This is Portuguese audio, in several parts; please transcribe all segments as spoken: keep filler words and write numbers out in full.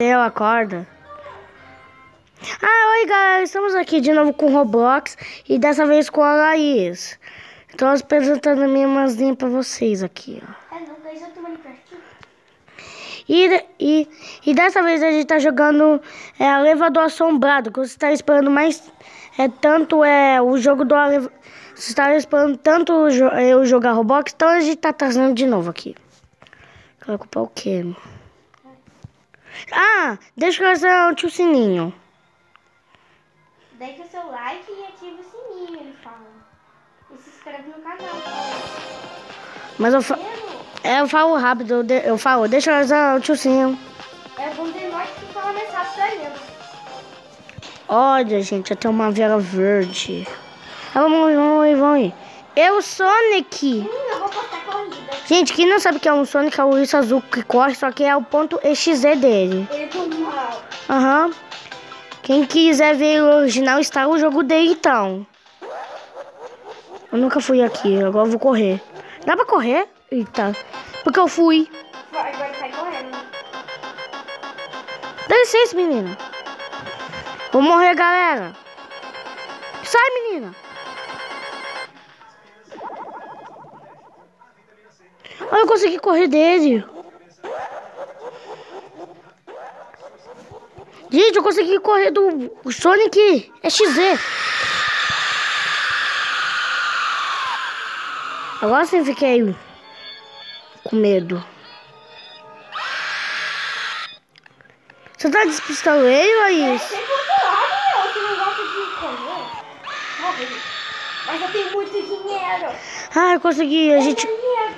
Mateu, acorda. Ah, oi galera, estamos aqui de novo com Roblox e dessa vez com a Laís. Estou apresentando a minha irmãzinha pra vocês aqui, ó. É, não, Laís, eu tô Minecraft. E, e, e dessa vez a gente tá jogando é, Elevador Assombrado, que você tá esperando mais, é tanto é o jogo do elevador, você tá esperando tanto eu jogar Roblox, então a gente tá trazendo de novo aqui. Vai ocupar o quê? Ah, deixa eu fazer o sininho. Deixa o seu like e ativa o sininho, ele fala. E se inscreve no canal, fala. Mas eu, fa é, eu falo rápido, eu, de eu falo, deixa eu usar o tiozinho. É bom ter nós que fala mais rápido ainda. Olha, gente, eu tenho uma vela verde. Ah, vamos, vamos ir, vamos ir. Eu, Sonic. Hum, eu vou postar corrida. Gente, quem não sabe o que é um Sonic, é o urso azul que corre, só que é o ponto exe dele. Ele é do mal. Aham. Uhum. Quem quiser ver o original, está o jogo dele, então. Eu nunca fui aqui, agora eu vou correr. Dá pra correr? Eita. Porque eu fui. Vai, agora sai correndo. Dá licença, menina. Vou morrer, galera. Sai, menina. Olha, eu consegui correr dele. Gente, eu consegui correr do Sonic exe. Agora sim fiquei com medo. Você tá despistando ele, Laís? É, sempre do lado, meu. Você não gosta de correr? Morre. Mas eu tenho muito dinheiro. Ah, eu consegui. A gente...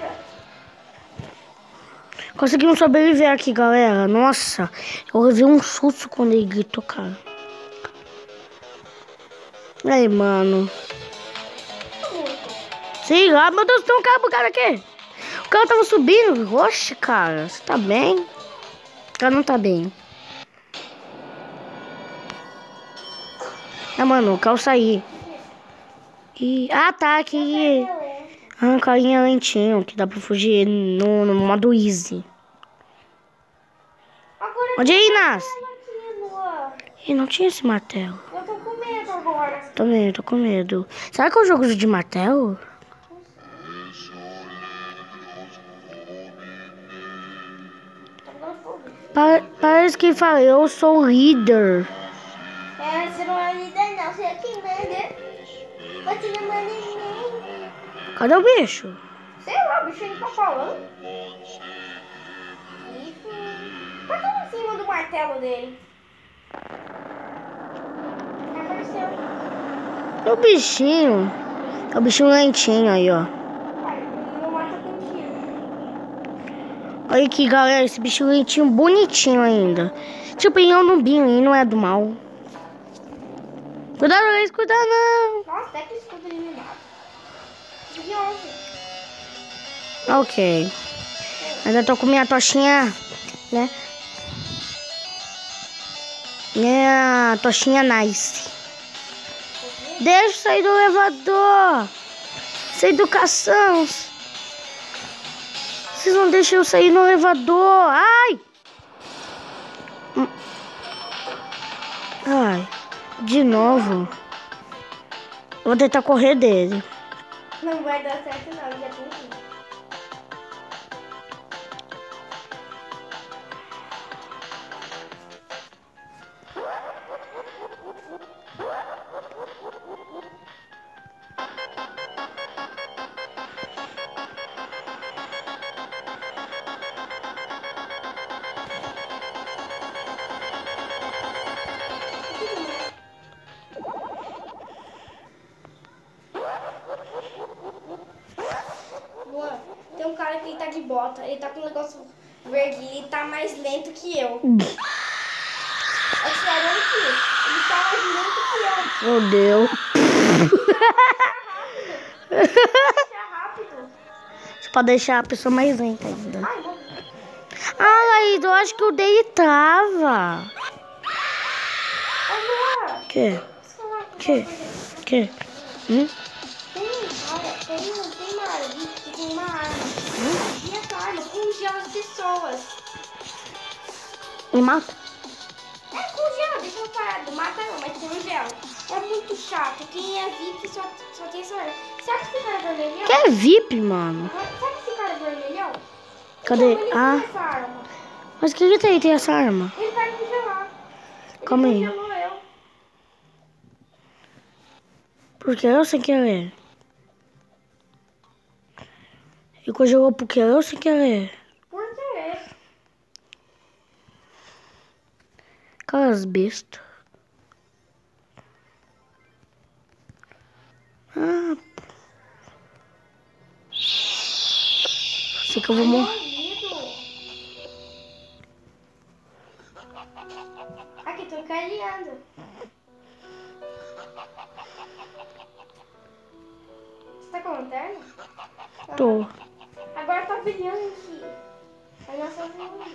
Conseguimos sobreviver aqui, galera. Nossa, eu levei um susto quando ele gritou, cara. E aí, mano? Sei lá, meu Deus, tem um cara pro cara aqui. O cara tava subindo. Oxe, cara, você tá bem? O cara não tá bem. Ah, mano, eu quero sair. E... Ah, tá, aqui. Ah, um carinha lentinho, que dá pra fugir no, no modo easy. Agora Onde é, Inas? aqui, Ih, não tinha esse martelo. eu tô com medo agora. Também, tô com medo. Será que é o jogo de martelo? Pa parece que fala, eu sou o líder. É, você não é líder não, você é quem manda. Você não manda ninguém. Cadê o bicho? Sei lá, o bicho ainda tá falando. Isso. Mas tá em cima do martelo dele. Apareceu. É o bichinho. É o bichinho lentinho aí, ó. Pai, não mata com tiro. Olha aqui, galera, esse bichinho lentinho bonitinho ainda. Tipo, ele é um nubinho, ele não é do mal. Cuidado, Luiz, cuidado não. Nossa, até que escudo eliminado. De onze. Ok. Ainda tô com minha tochinha, né? Minha tochinha nice. Deixa eu sair do elevador. Sem educação. Vocês não deixam eu sair no elevador. Ai! Ai, de novo. Eu vou tentar correr dele. Não vai dar certo não, já tentei. Tem um cara que ele tá de bota, ele tá com um negócio verde, ele tá mais lento que eu. É sério que ele tá mais lento que eu. Meu Deus. Deixa rápido. Você pode deixar a pessoa mais lenta ainda. Ai, vou... Ah, Laís, eu acho que o dele trava. Olha, Que? Que? Que? Hum? tem, olha, tem, tem uma árvore, tem uma arma. Hum? E essa arma congela as pessoas. Me mata? deixa eu parar, não mata não, mas tem um gel. É muito chato, quem é V I P só, só tem essa hora. Será que esse cara é vermelhão? Que é V I P, mano? Será que esse cara é vermelhão? Cadê? Então, ele Ah. tem essa arma. Mas o que que tem, tem essa arma? Ele vai me congelar. Ele Calma aí. congelou eu. Porque eu sem querer. E congelou porque eu sem querer. Por quê? Aquelas bestas. Ah. Sei que eu vou morrer. Aqui, tô encarinhando. Você tá com lanterna? Tô. Agora tá brilhando aqui. Aí nós fazemos.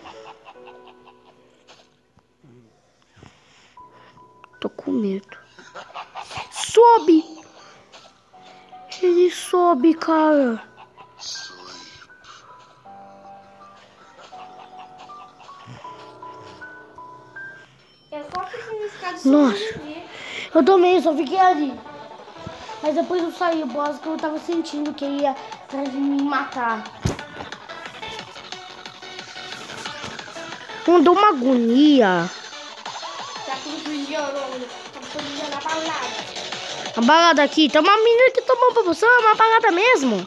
Tô com medo. Sobe! Ele sobe, cara. Eu só fiquei na escada Nossa. sobreviver. Eu também, só fiquei ali. Mas depois eu saí, o boss, que eu tava sentindo que ia atrás de me matar. Não deu uma agonia. Tá tudo brilhando. Tá tudo brilhando na balada. A balada aqui, tem uma menina que tomou pra você, é uma balada mesmo.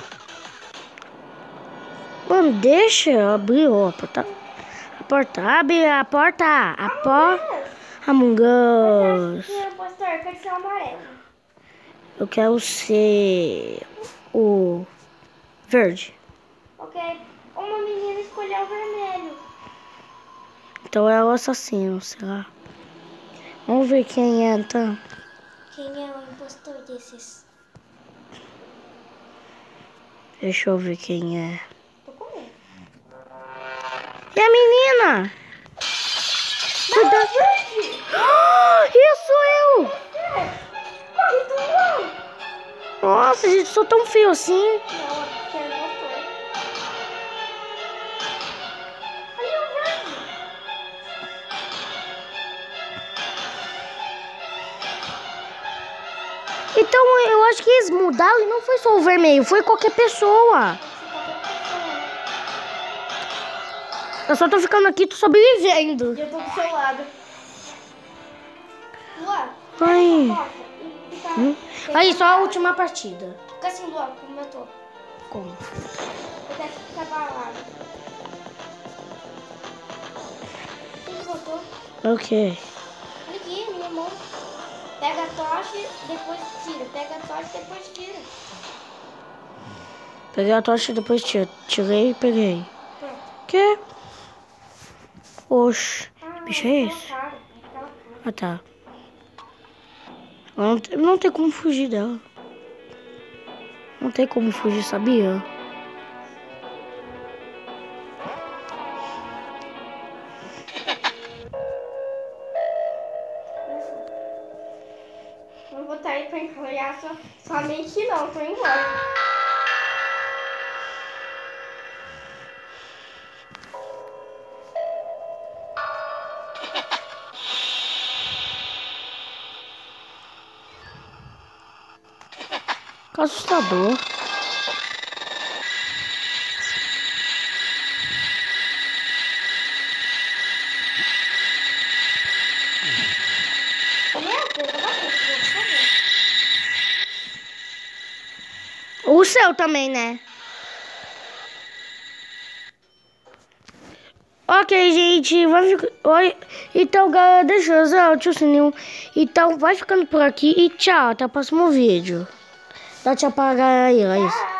Mano, deixa eu abrir ó, a porta. A porta, abre a porta. A porta. Among Us. Pastor, eu quero ser o amarelo. Eu quero ser o verde. Ok. Uma menina escolheu o vermelho. Então é o assassino, sei lá. Vamos ver quem é, então. Quem é o impostor desses? Deixa eu ver quem é. Tô com medo. E a menina? Cuidado. Ah, isso eu! Corre, tu não! Nossa, gente, sou tão feio assim. Não, porque é impostor. Ali é o verde. Então eu acho que eles mudaram e não foi só o vermelho, foi qualquer pessoa. Eu só tô ficando aqui, tô sobrevivendo. E eu tô do seu lado. Lua, Ai. foca e fica... Hum? Aí, só a última partida. Fica assim, Lua, como eu tô. Como? Eu quero ficar balado. Quem voltou? Ok. Olha aqui, minha mão. Pega a tocha, depois tira. Pega a tocha, depois tira. Peguei a tocha e depois tira. Tirei e peguei. Pronto. Que? Oxe. Ah, Bicho é aquela esse? cara, aquela cara. Ah, tá. Não tem, não tem como fugir dela. Não tem como fugir, sabia? Não vou estar aí pra encolher sua, sua mente não, tô embora. Que assustador. Meu Deus, eu vou por favor. O seu também, né? Ok, gente, vai ficar... Oi. Então, galera, deixa eu usar o tio sininho. Então, vai ficando por aqui e tchau, até o próximo vídeo. Dá tchau pra galera aí, Laís.